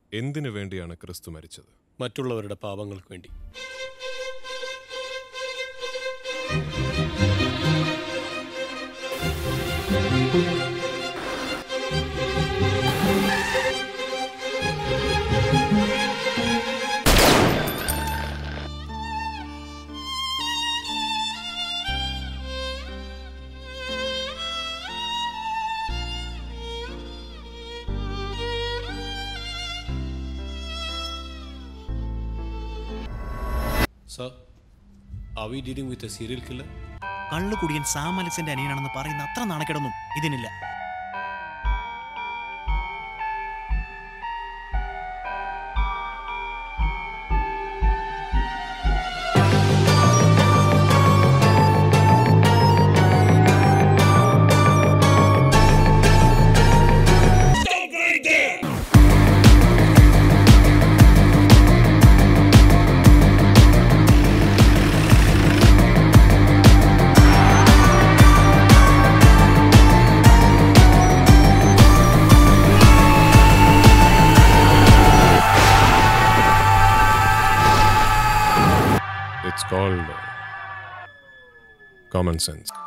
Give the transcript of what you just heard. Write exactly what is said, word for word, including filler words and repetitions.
എന്തിനു വേണ്ടിയാണ് ക്രിസ്തു മരിച്ചത്? മറ്റുള്ളവരുടെ പാപങ്ങൾക്ക് വേണ്ടി. Sir, are we dealing with a serial killer? കള്ളുകുടിയൻ സാം അലക്സിന്റെ അനിയനാണെന്ന് പറയുന്ന അത്ര നാണക്കേടൊന്നും ഇതിനില്ല. It's called uh, common sense.